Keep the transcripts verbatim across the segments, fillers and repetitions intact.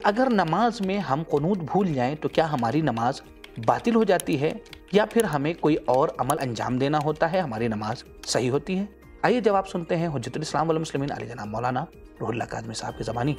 اگر نماز میں ہم قنوت بھول جائیں تو کیا ہماری نماز باطل ہو جاتی ہے یا پھر ہمیں کوئی اور عمل انجام دینا ہوتا ہے، ہماری نماز صحیح ہوتی ہے؟ آئیے جواب سنتے ہیں حجت الاسلام والمسلمین علی جناب مولانا روح اللہ کاظمی صاحب کی زبانی۔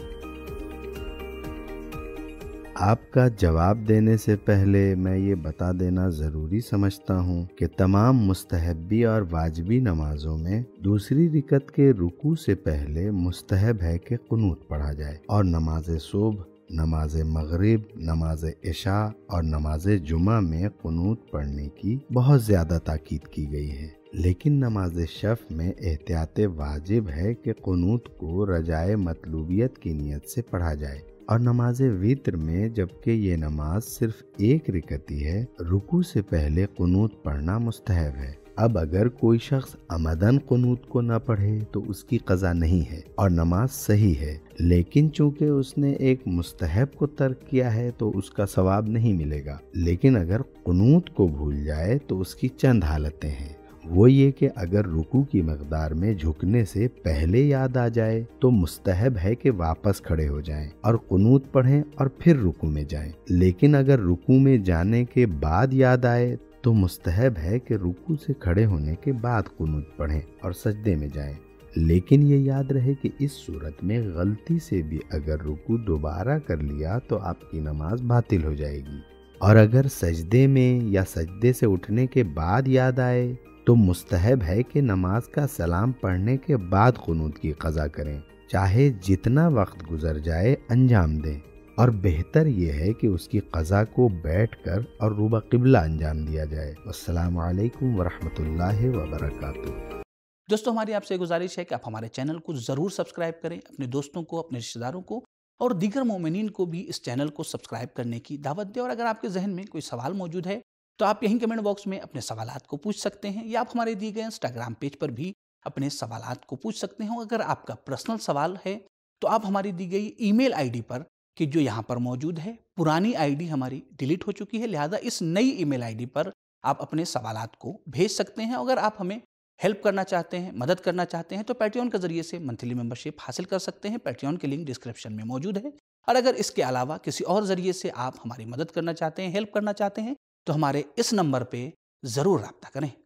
آپ کا جواب دینے سے پہلے میں یہ بتا دینا ضروری سمجھتا ہوں کہ تمام مستحبی اور واجبی نمازوں میں دوسری رکعت کے رکوع سے پہلے مستحب ہے کہ قنوت پڑھا جائے، اور نماز صبح، نماز مغرب، نماز عشاء اور نماز جمعہ میں قنوت پڑھنے کی بہت زیادہ تاکید کی گئی ہے۔ لیکن نماز شفع میں احتیاط واجب ہے کہ قنوت کو رجائے مطلوبیت کی نیت سے پڑھا جائے، اور نماز وتر میں جبکہ یہ نماز صرف ایک رکعتی ہے، رکوع سے پہلے قنوت پڑھنا مستحب ہے۔ اب اگر کوئی شخص عمدن قنوت کو نہ پڑھے تو اس کی قضا نہیں ہے اور نماز صحیح ہے، لیکن چونکہ اس نے ایک مستحب کو ترک کیا ہے تو اس کا ثواب نہیں ملے گا۔ لیکن اگر قنوت کو بھول جائے تو اس کی چند حالتیں ہیں۔ وہ یہ کہ اگر رکوع کی مقدار میں جھکنے سے پہلے یاد آ جائے تو مستحب ہے کہ واپس کھڑے ہو جائیں اور قنوت پڑھیں اور پھر رکوع میں جائیں۔ لیکن اگر رکوع میں جانے کے بعد یاد آئے تو مستحب ہے کہ رکوع سے کھڑے ہونے کے بعد قنوت پڑھیں اور سجدے میں جائیں۔ لیکن یہ یاد رہے کہ اس صورت میں غلطی سے بھی اگر رکوع دوبارہ کر لیا تو آپ کی نماز باطل ہو جائے گی، اور اگر سجدے میں یا سجدے سے اٹھنے کے بعد یاد آئے تو مستحب ہے کہ نماز کا سلام پڑھنے کے بعد قنوت کی قضا کریں، چاہے جتنا وقت گزر جائے انجام دیں، اور بہتر یہ ہے کہ اس کی قضا کو بیٹھ کر اور روبہ قبلہ انجام دیا جائے۔ السلام علیکم ورحمۃ اللہ وبرکاتہ۔ دوستو، ہماری آپ سے گزارش ہے کہ آپ ہمارے چینل کو ضرور سبسکرائب کریں، اپنے دوستوں کو، اپنے رشتہ داروں کو اور دیگر مومنین کو بھی اس چینل کو سبسکرائب کرنے کی دعوت دیں۔ اور اگر آپ کے ذہن میں کوئی سوال موجود ہے تو آپ یہیں کمنٹ باکس میں اپنے سوالات کو پوچھ سکتے ہیں، یا آپ ہمارے دیے گئے انسٹاگرام پیج پر بھی اپنے سوالات کو پوچھ سکتے ہیں۔ اگر آپ کا پرسنل سوال ہے تو آپ ہماری دی گئی ای میل آئی ڈی پر، کہ جو یہاں پر موجود ہے، پرانی آئی ڈی ہماری ڈیلیٹ ہو چکی ہے، لہذا اس نئی ای میل آئی ڈی پر آپ اپنے سوالات کو بھیج سکتے ہیں۔ اگر آپ ہمیں ہیلپ کرنا چاہتے ہیں، مدد کرنا چاہتے ہیں، تو پیٹریون کے ذریعے سے منتھلی ممبرشپ حاصل کر سکتے ہیں۔ پیٹریون کی لنک ڈسکرپشن میں موجود ہے۔ اور اگر اس کے علاوہ کسی اور ذریعے سے آپ ہماری مدد کرنا چاہتے ہیں، ہیلپ کرنا چاہتے ہیں، تو ہمارے اس نمبر پہ ضرور رابطہ کریں۔